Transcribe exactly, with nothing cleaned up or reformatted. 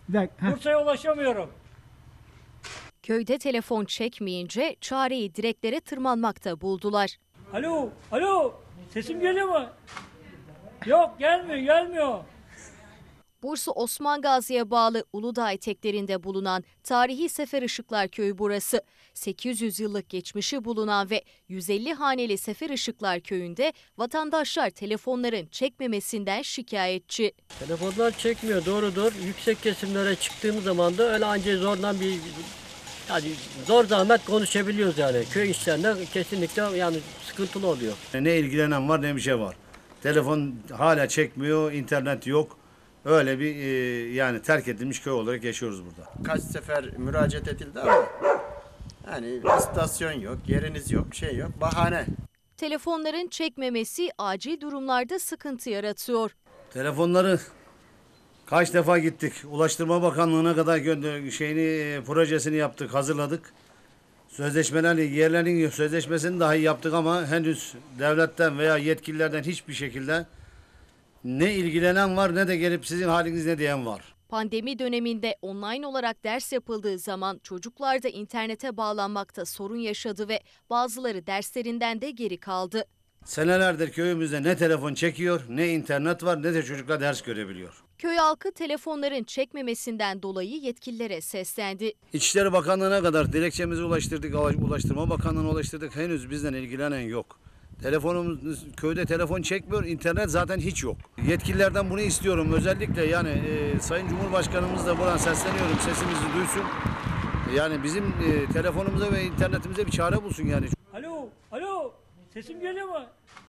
Bir dakika. Bursa'ya ulaşamıyorum. Köyde telefon çekmeyince çareyi direklere tırmanmakta buldular. Alo, alo. Sesim geliyor mu? Yok, gelmiyor, gelmiyor. Bursa Osman Gazi'ye bağlı Uludağ eteklerinde bulunan tarihi Seferışıklar Köyü burası. sekiz yüz yıllık geçmişi bulunan ve yüz elli haneli Seferışıklar Köyü'nde vatandaşlar telefonların çekmemesinden şikayetçi. Telefonlar çekmiyor, doğrudur. Yüksek kesimlere çıktığımız zaman da öyle ancak zordan bir yani zor zahmet konuşabiliyoruz yani. Köy işlerinde kesinlikle yani sıkıntılı oluyor. Ne ilgilenen var ne bir şey var. Telefon hala çekmiyor, internet yok. Öyle bir e, yani terk edilmiş köy olarak yaşıyoruz burada. Kaç sefer müracaat edildi ama yani istasyon yok, yeriniz yok, şey yok, bahane. Telefonların çekmemesi acil durumlarda sıkıntı yaratıyor. Telefonları kaç defa gittik. Ulaştırma Bakanlığı'na kadar gönder şeyini e, projesini yaptık, hazırladık. Sözleşmelerle yerlerin sözleşmesini dahi yaptık ama henüz devletten veya yetkililerden hiçbir şekilde ne ilgilenen var ne de gelip sizin haliniz ne diyen var. Pandemi döneminde online olarak ders yapıldığı zaman çocuklar da internete bağlanmakta sorun yaşadı ve bazıları derslerinden de geri kaldı. Senelerdir köyümüzde ne telefon çekiyor, ne internet var, ne de çocuklar ders görebiliyor. Köy halkı telefonların çekmemesinden dolayı yetkililere seslendi. İçişleri Bakanlığı'na kadar dilekçemizi ulaştırdık, Ulaştırma Bakanlığı'na ulaştırdık. Henüz bizden ilgilenen yok. Telefonumuz köyde telefon çekmiyor, internet zaten hiç yok. Yetkililerden bunu istiyorum. Özellikle yani e, Sayın Cumhurbaşkanımız da buradan sesleniyorum, sesimizi duysun. Yani bizim e, telefonumuza ve internetimize bir çare bulsun yani. Alo, alo. Sesim geliyor mu?